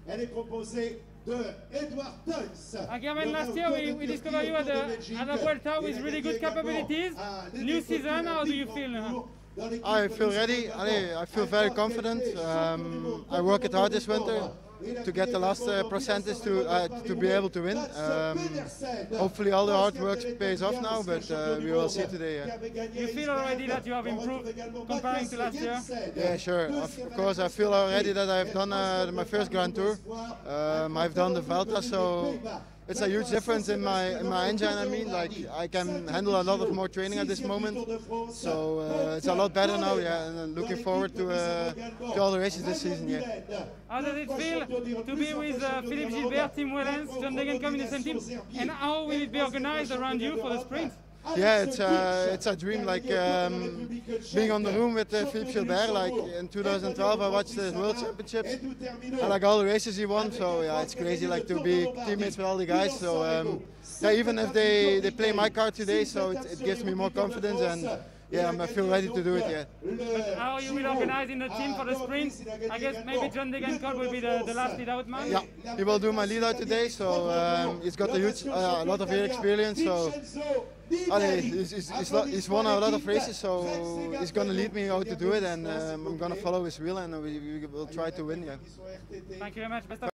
Elle est composée de Edward Tuns. Again, last year we discovered you at the Vuelta with really good capabilities. New season, how do you feel? I feel ready. I feel very confident. I worked hard this winter to get the last percentage to be able to win. Hopefully all the hard work pays off now, but we will see today. You feel already that you have improved comparing to last year? Yeah, sure. Of course, I feel already that I've done my first Grand Tour. I've done the Vuelta, so it's a huge difference in my engine. I mean, like I can handle a lot of more training at this moment, so it's a lot better now. Yeah, and I'm looking forward to all the races this season. Yeah. How does it feel to be with Philippe Gilbert, Tim Wellens, John Degenkolb in the same team, and how will it be organized around you for the sprint? Yeah, it's a dream, like being on the room with Philippe Gilbert. Like in 2012, I watched the World Championships. I like all the races he won, so yeah, it's crazy, like to be teammates with all the guys. So yeah, even if they play my card today, so it gives me more confidence, and yeah, I feel ready to do it. Yeah. But how you will organize in the team for the sprint? I guess maybe John Degenkolb will be the last lead-out man. Yeah, he will do my lead-out today, so he's got a lot of experience. So. He's won a lot of races, so he's going to lead me how to do it, and I'm going to follow his wheel, and we will try to win. Yeah. Thank you very much. Best of